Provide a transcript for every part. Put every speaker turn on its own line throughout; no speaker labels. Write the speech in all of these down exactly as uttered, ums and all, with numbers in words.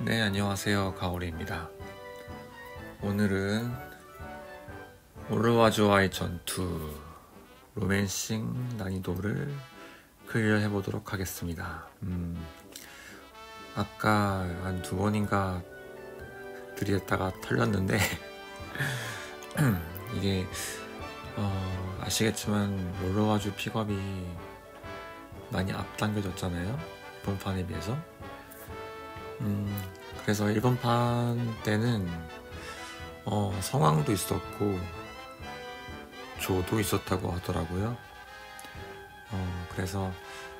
네, 안녕하세요. 가오리입니다. 오늘은 오르와즈와의 전투 로맨싱 난이도를 클리어 해보도록 하겠습니다. 음, 아까 한 두 번인가 들이댔다가 털렸는데 이게 어, 아시겠지만 오르와즈 픽업이 많이 앞당겨졌잖아요, 이번 판에 비해서. 음, 그래서 일 번 판 때는 어, 성황도 있었고 조도 있었다고 하더라고요. 어, 그래서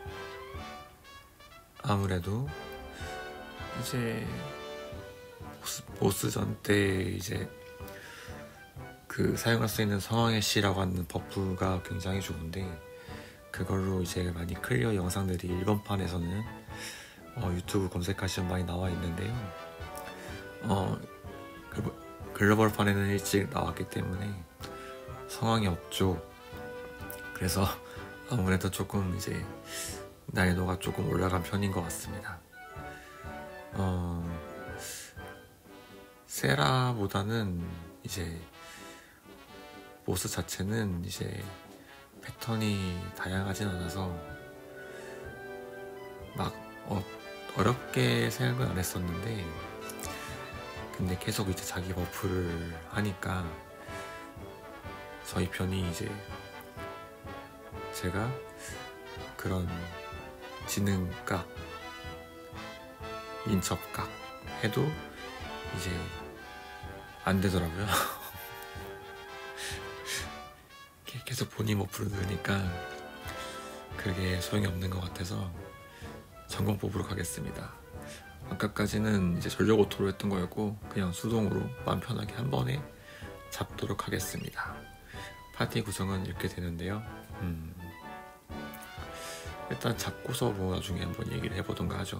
아무래도 이제 보스, 보스전 때 이제 그 사용할 수 있는 성황의 씨라고 하는 버프가 굉장히 좋은데, 그걸로 이제 많이 클리어 영상들이 일 번 판에서는 어, 유튜브 검색하시면 많이 나와 있는데요. 어, 글로벌 판에는 일찍 나왔기 때문에 성황이 없죠. 그래서 아무래도 조금 이제 난이도가 조금 올라간 편인 것 같습니다. 어, 세라보다는 이제 보스 자체는 이제 패턴이 다양하진 않아서 막 어, 어렵게 생각은 안 했었는데, 근데 계속 이제 자기 버프를 하니까 저희 편이 이제 제가 그런 지능각, 민첩각 해도 이제 안 되더라고요. 계속 본인 버프를 넣으니까 그게 소용이 없는 것 같아서 전공 뽑으러 가겠습니다. 아까까지는 이제 전력 오토로 했던 거였고 그냥 수동으로 마음 편하게 한 번에 잡도록 하겠습니다. 파티 구성은 이렇게 되는데요. 음, 일단 잡고서 뭐 나중에 한번 얘기를 해보던가 하죠.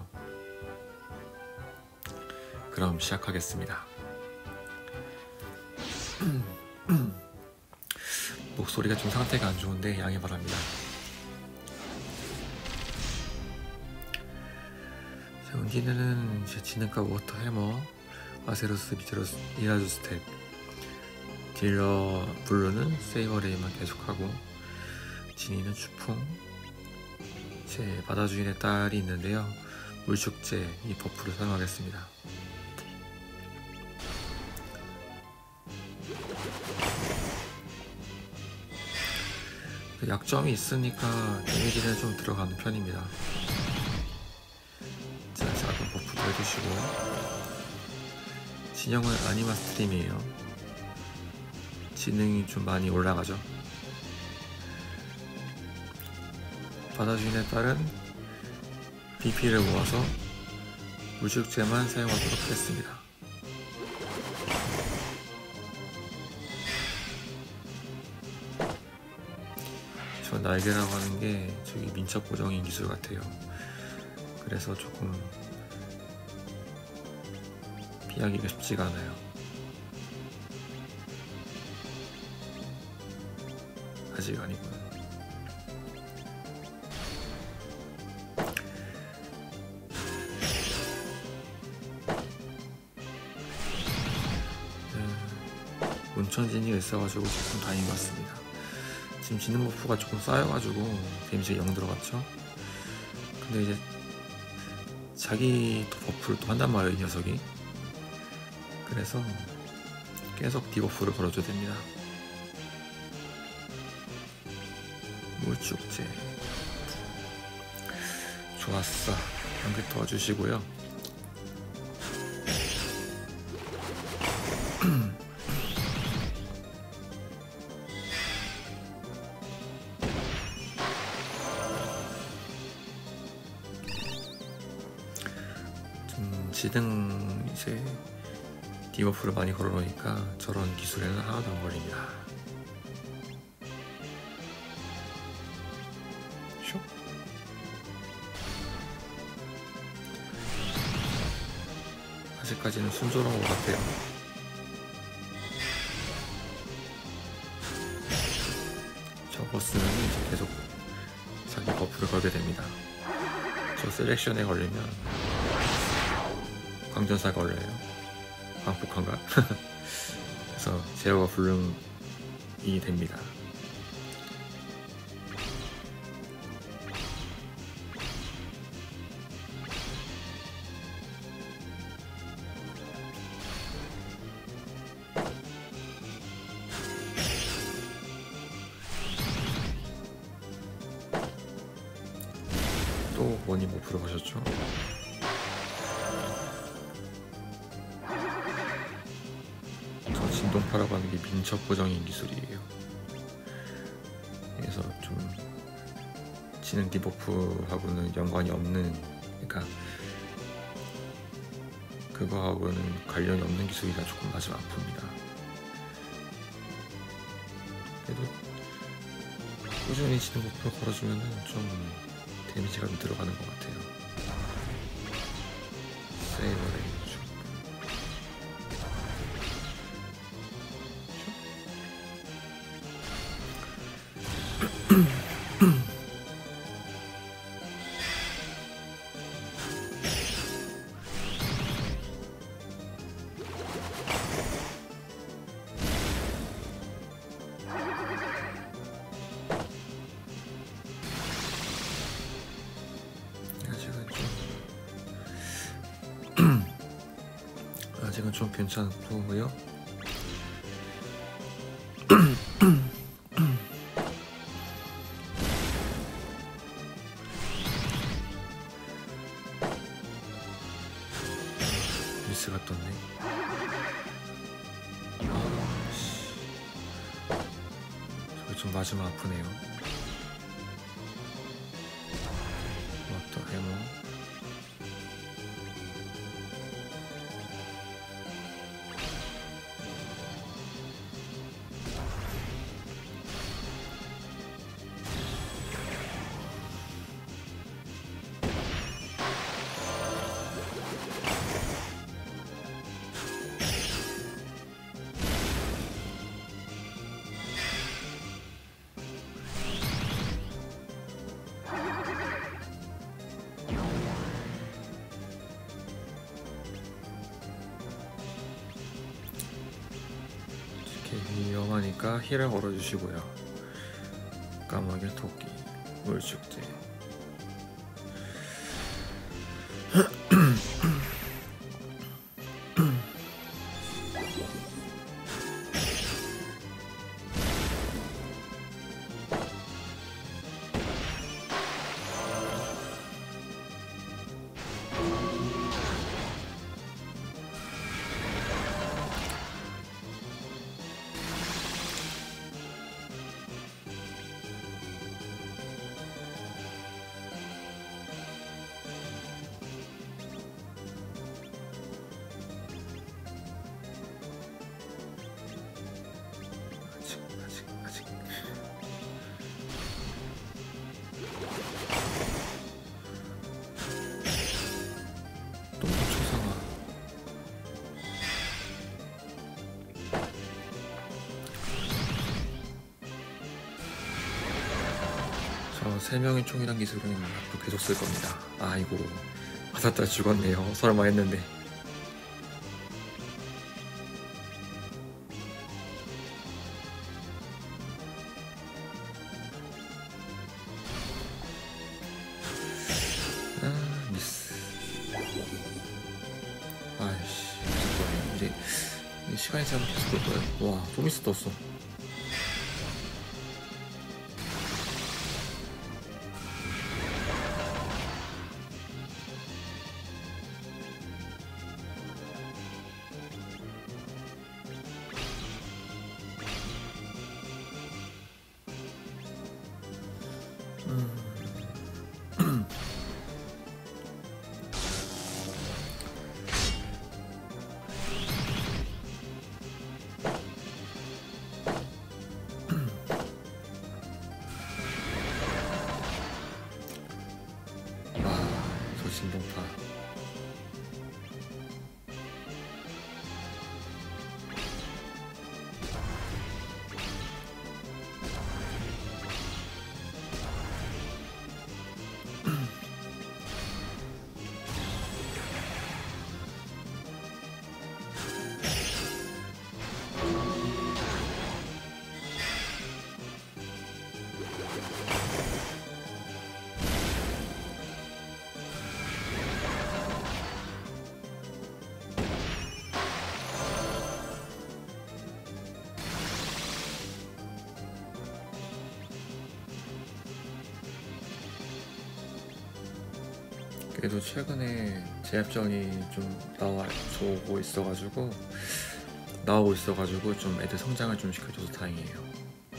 그럼 시작하겠습니다. 목소리가 좀 상태가 안 좋은데 양해 바랍니다. 자, 운디는 이제 지능과 워터 해머, 아세로스, 미테로스, 이라주 스텝, 딜러 블루는 세이버 레이만 계속하고, 지니는 추풍, 제 바다주인의 딸이 있는데요. 물축제 이 버프를 사용하겠습니다. 약점이 있으니까 데미지는 좀 들어가는 편입니다. 자, 작은 버프도 해주시고, 진영은 아니마 스트림이에요. 지능이 좀 많이 올라가죠. 바다주인의 딸은 비피를 모아서 물축제만 사용하도록 하겠습니다. 저 날개라고 하는 게 저기 민첩 고정인 기술 같아요. 그래서 조금 피하기가 쉽지가 않아요. 아직 아니구나. 네, 온천진이 있어가지고 조금 다행인 것 같습니다. 지금 지능 버프가 조금 쌓여가지고 데미지가 영 들어갔죠. 근데 이제 자기 버프를 또 한단 말이에요, 이 녀석이. 그래서 계속 디버프를 걸어줘야 됩니다. 물축제 좋았어. 한 개 더 주시고요. 좀 지능 이제 디버프를 많이 걸어놓으니까 저런 기술에는 하나도 안 걸립니다. 슉. 아직까지는 순조로운 것 같아요. 저 보스는 이제 계속 자기 버프를 걸게 됩니다. 저 셀렉션에 걸리면 광전사가 올려요. 광폭한가? 그래서 제어가 불능이 됩니다. 또 원이 뭐 불어보셨죠? 저 진동파라고 하는 게 민첩 고정인 기술이에요. 그래서 좀 지능 디버프하고는 연관이 없는, 그러니까 그거하고는 관련이 없는 기술이라 조금 맞으면 아픕니다. 그래도 꾸준히 지능 버프를 걸어주면은 좀 데미지가 좀 들어가는 것 같아요. 세이버 레인지. 아직은 좀 괜찮고요. 미스가 떴네. 아씨, 저기 좀 맞으면 아프네요. 왔다 해머. 위험하니까 힐을 걸어주시고요. 까마귀 토끼 물축제. 세 명의 총이란 기술은 앞으로 계속 쓸 겁니다. 아이고, 아사타 죽었네요. 설마 했는데. 아, 미스. 아이씨, 이제 시간이 지나면 계속 볼 거예요. 와, 또 미스 떴어. 진동파. 그래도 최근에 제압전이 좀 나와주고 있어가지고 나오고 있어가지고 좀 애들 성장을 좀 시켜줘서 다행이에요.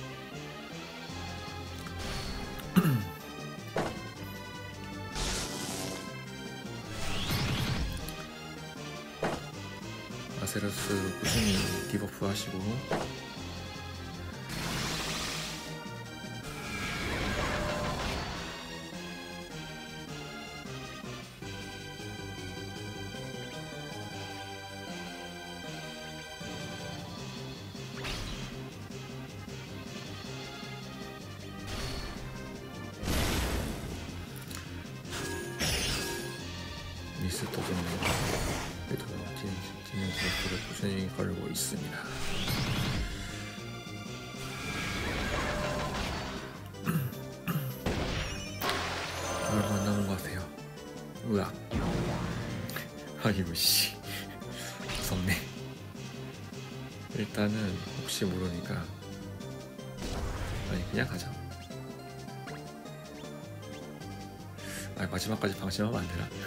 아세로스 꾸준히 디버프 하시고 미스 터지는 그래도 디는 디버프를 꾸준히 걸고 있습니다. 얼마 안 남은 것 같아요. 으악. 아이고 씨 무섭네. 일단은 혹시 모르니까 아니 그냥 가자. 아니 마지막까지 방심하면 안 되나?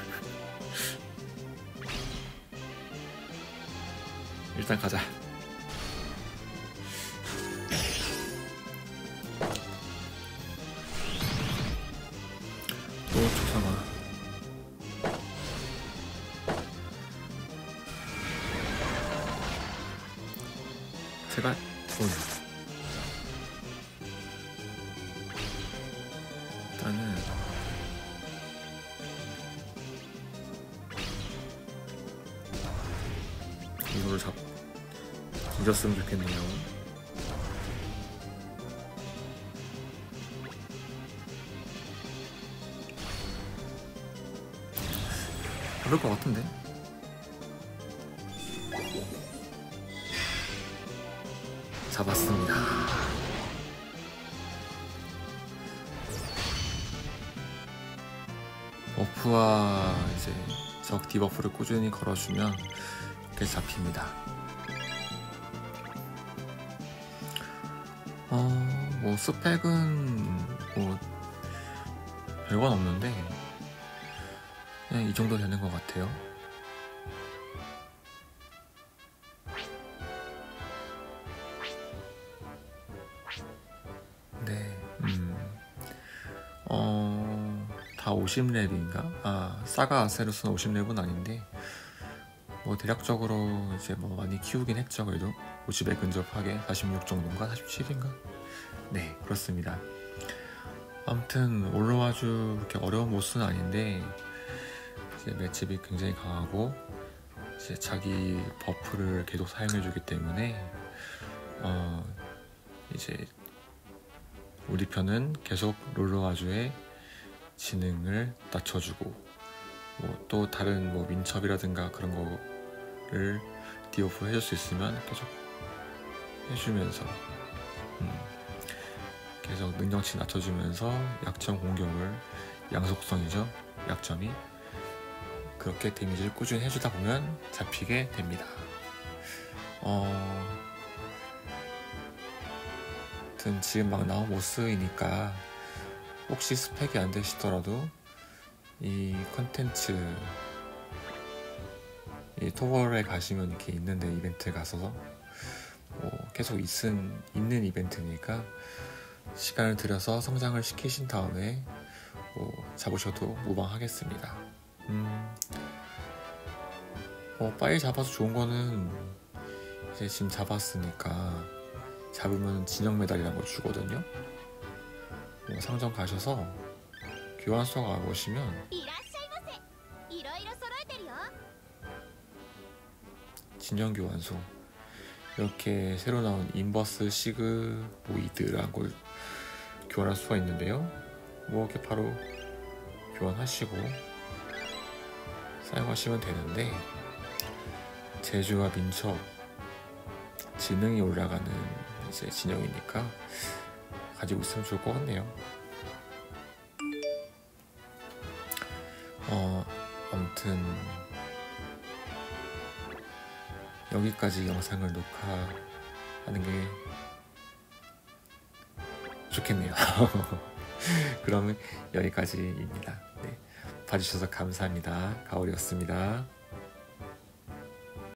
일단 가자. 또 조상아. 제발 손. 일단은 이거를 잡 잊었으면 좋겠네요. 그럴 것 같은데. 잡았습니다. 버프와 이제 적 디버프를 꾸준히 걸어주면 이렇게 잡힙니다. 어, 뭐 스펙은 뭐 별건 없는데 그냥 이 정도 되는 것 같아요. 네, 음, 어, 다 오십 렙인가? 아, 사가 아세로스는 오십 렙은 아닌데 뭐 대략적으로 이제 뭐 많이 키우긴 했죠. 그래도 오십에 근접하게 사십육 정도인가? 사십칠인가? 네, 그렇습니다. 아무튼 올라와주 그렇게 어려운 보스는 아닌데 이제 맷집이 굉장히 강하고 이제 자기 버프를 계속 사용해주기 때문에 어 이제 우리 편은 계속 롤러와주의 지능을 낮춰주고 뭐 또 다른 뭐 민첩이라든가 그런 거를 디오프 해줄 수 있으면 계속 해주면서 음 계속 능력치 낮춰주면서 약점 공격을 양속성이죠. 약점이 그렇게 데미지를 꾸준히 해주다 보면 잡히게 됩니다. 어... 아무튼 지금 막 나온 모스이니까 혹시 스펙이 안 되시더라도 이 컨텐츠 이 토벌에 가시면 이렇게 있는데 이벤트에 가서 뭐 계속 있은, 있는 이벤트니까 시간을 들여서 성장을 시키신 다음에 뭐 잡으셔도 무방하겠습니다. 음, 뭐 빨리 잡아서 좋은 거는 이제 지금 잡았으니까 잡으면 진영 메달이라는 걸 주거든요. 뭐 상점 가셔서 교환소 가보시면 진영 교환소 이렇게 새로 나온 인버스 시그보이드라는 걸 교환할 수가 있는데요. 뭐 이렇게 바로 교환하시고 사용하시면 되는데 제주와 민첩 지능이 올라가는 이제 진영이니까 가지고 있으면 좋을 것 같네요. 어 아무튼 여기까지 영상을 녹화하는 게 좋겠네요. 그러면 여기까지입니다. 네. 봐주셔서 감사합니다. 가오리였습니다.